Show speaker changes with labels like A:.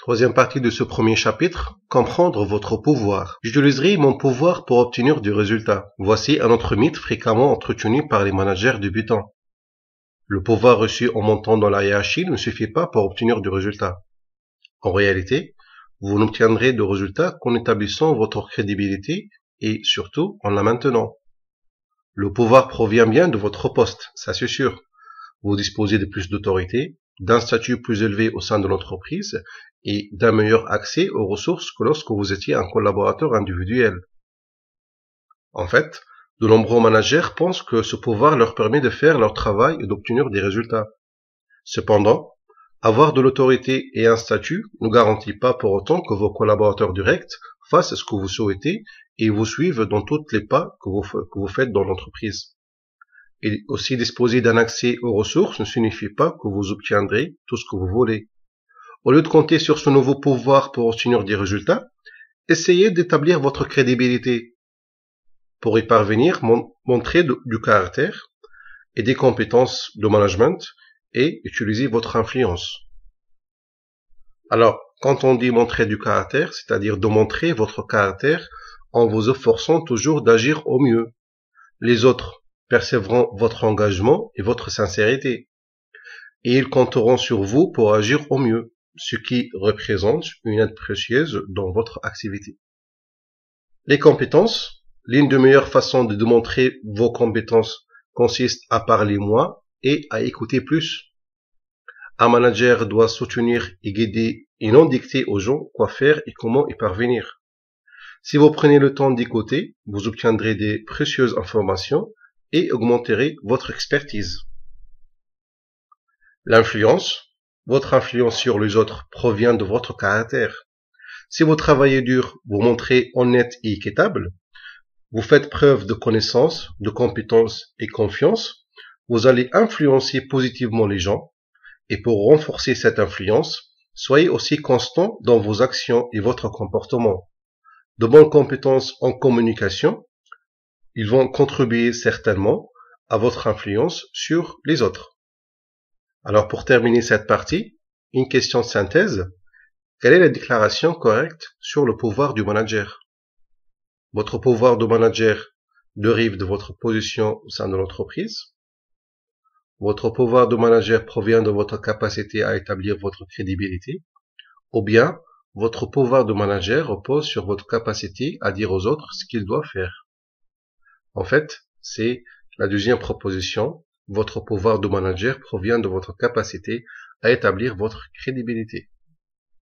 A: Troisième partie de ce premier chapitre, comprendre votre pouvoir. J'utiliserai mon pouvoir pour obtenir du résultat. Voici un autre mythe fréquemment entretenu par les managers débutants. Le pouvoir reçu en montant dans la hiérarchie ne suffit pas pour obtenir du résultat. En réalité, vous n'obtiendrez de résultat qu'en établissant votre crédibilité et surtout en la maintenant. Le pouvoir provient bien de votre poste, ça c'est sûr. Vous disposez de plus d'autorité, d'un statut plus élevé au sein de l'entreprise et d'un meilleur accès aux ressources que lorsque vous étiez un collaborateur individuel. En fait, de nombreux managers pensent que ce pouvoir leur permet de faire leur travail et d'obtenir des résultats. Cependant, avoir de l'autorité et un statut ne garantit pas pour autant que vos collaborateurs directs fassent ce que vous souhaitez et vous suivent dans tous les pas que vous faites dans l'entreprise. Et aussi disposer d'un accès aux ressources ne signifie pas que vous obtiendrez tout ce que vous voulez. Au lieu de compter sur ce nouveau pouvoir pour obtenir des résultats, essayez d'établir votre crédibilité. Pour y parvenir, montrez du caractère et des compétences de management et utilisez votre influence. Alors, quand on dit montrer du caractère, c'est-à-dire de montrer votre caractère en vous efforçant toujours d'agir au mieux. Les autres percevront votre engagement et votre sincérité, et ils compteront sur vous pour agir au mieux, ce qui représente une aide précieuse dans votre activité. Les compétences. L'une des meilleures façons de démontrer vos compétences consiste à parler moins et à écouter plus. Un manager doit soutenir et guider et non dicter aux gens quoi faire et comment y parvenir. Si vous prenez le temps d'écouter, vous obtiendrez des précieuses informations et augmenterez votre expertise. L'influence. Votre influence sur les autres provient de votre caractère. Si vous travaillez dur, vous montrez honnête et équitable, vous faites preuve de connaissance, de compétence et confiance, vous allez influencer positivement les gens, et pour renforcer cette influence, soyez aussi constant dans vos actions et votre comportement. De bonnes compétences en communication, ils vont contribuer certainement à votre influence sur les autres. Alors pour terminer cette partie, une question de synthèse. Quelle est la déclaration correcte sur le pouvoir du manager? Votre pouvoir de manager dérive de votre position au sein de l'entreprise. Votre pouvoir de manager provient de votre capacité à établir votre crédibilité. Ou bien, votre pouvoir de manager repose sur votre capacité à dire aux autres ce qu'ils doivent faire. En fait, c'est la deuxième proposition. Votre pouvoir de manager provient de votre capacité à établir votre crédibilité.